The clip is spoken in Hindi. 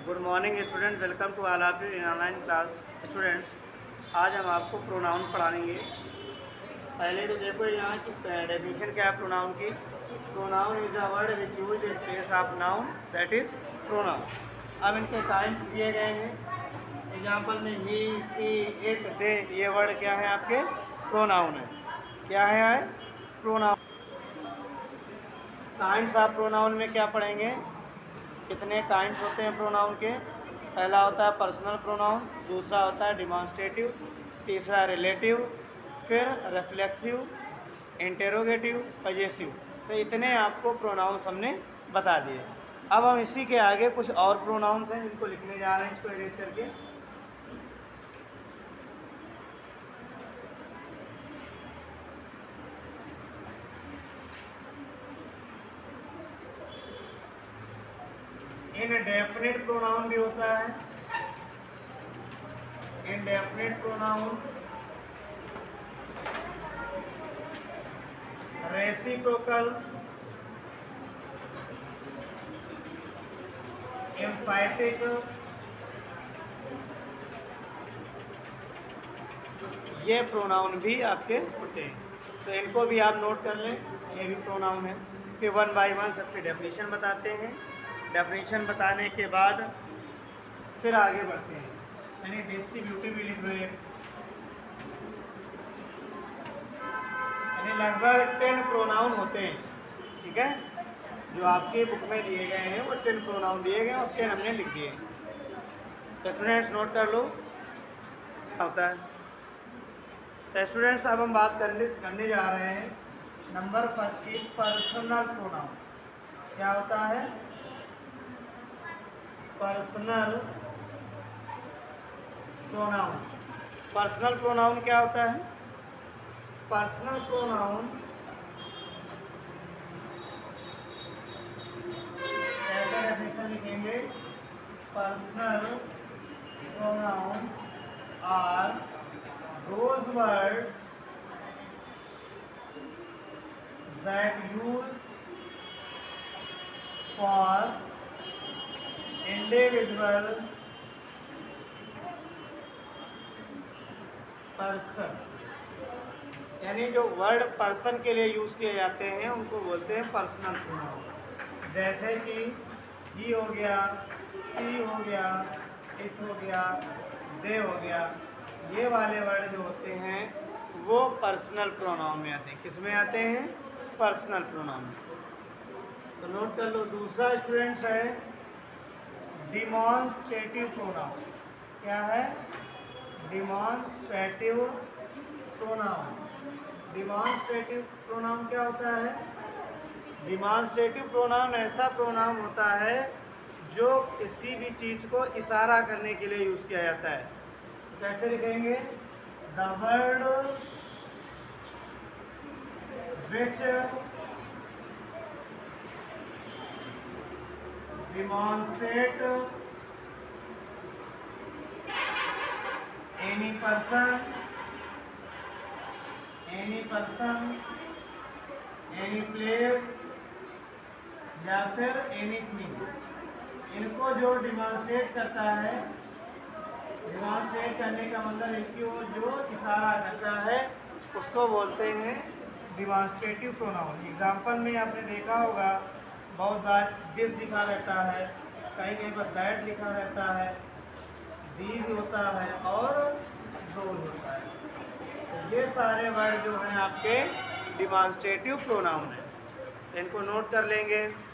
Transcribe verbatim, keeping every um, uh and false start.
Good morning student, welcome to all of you in online class. Students, आज हम आपको प्रोनाउन पढ़ाएंगे। पहले तो देखो यहाँ की डेफिनेशन क्या है प्रोनाउन की। Pronoun is a word which use in place of noun, that is pronoun. अब इनके काइंड्स दिए गए हैं। एग्जाम्पल में ही, सी, इट, दे, ये वर्ड क्या है आपके प्रोनाउन है। क्या है प्रोनाउन। काइंड्स ऑफ प्रोनाउन में क्या पढ़ेंगे, कितने काइंड्स होते हैं प्रोनाउन के। पहला होता है पर्सनल प्रोनाउन, दूसरा होता है डिमॉन्स्ट्रेटिव, तीसरा रिलेटिव, फिर रिफ्लेक्सिव, इंटेरोगेटिव, पजेसिव। तो इतने आपको प्रोनाउंस हमने बता दिए। अब हम इसी के आगे कुछ और प्रोनाउंस हैं जिनको लिखने जा रहे हैं, इसको इरेज करके। इनडेफिनिट प्रोनाउन भी होता है। इनडेफिनिट प्रोनाउन, रेसिप्रोकल, एम्फैटिक, ये प्रोनाउन भी आपके होते हैं। तो इनको भी आप नोट कर लें, ये भी प्रोनाउन है। फिर वन बाय वन सबकी डेफिनेशन बताते हैं। डेफिनेशन बताने के बाद फिर आगे बढ़ते हैं, यानी डिस्ट्रीब्यूटिव भी लिख रहे हैं। यानी लगभग टेन प्रोनाउन होते हैं, ठीक है। जो आपके बुक में दिए गए हैं वो टेन प्रोनाउन दिए गए और टेन हमने लिख दिए। तो स्टूडेंट्स नोट कर लो होता है। तो स्टूडेंट्स अब हम बात करने करने जा रहे हैं नंबर फर्स्ट की, पर्सनल प्रोनाउन। क्या होता है पर्सनल प्रोनाउन। पर्सनल प्रोनाउन क्या होता है। पर्सनल प्रोनाउन ऐसा डेफिनेशन लिखेंगे, personal pronoun are those words that use for individual person, यानी जो वर्ड पर्सन के लिए यूज किए जाते हैं उनको बोलते हैं पर्सनल प्रोनाउन। जैसे कि ही हो गया, सी हो गया, इट हो गया, दे हो गया, ये वाले वर्ड जो होते हैं वो पर्सनल प्रोनाउन में आते हैं। किस में आते हैं, पर्सनल प्रोनाउन में। तो नोट कर लो। दूसरा स्टूडेंट्स है डिमॉन्स्ट्रेटिव प्रोनाउन। क्या है डिमॉन्स्ट्रेटिव प्रोनाउन। डिमॉन्स्ट्रेटिव प्रोनाउन क्या होता है। डिमॉन्स्ट्रेटिव प्रोनाउन ऐसा प्रोनाउन होता है जो किसी भी चीज़ को इशारा करने के लिए यूज़ किया जाता है। कैसे लिखेंगे, the word which demonstrate any person, any person, any place या फिर एनीथिंग। इनको जो डिमॉन्स्ट्रेट करता है, डिमॉन्स्ट्रेट करने का मतलब है कि वो जो इशारा करता है उसको बोलते हैं डिमॉन्स्ट्रेटिव प्रोनाउन। एग्जाम्पल में आपने देखा होगा बहुत बार दिस लिखा रहता है, कहीं कहीं पर दैट लिखा रहता है, दीज होता है और दोज होता है। तो ये सारे वर्ड जो हैं आपके डिमॉन्स्ट्रेटिव प्रोनाउन हैं। इनको नोट कर लेंगे।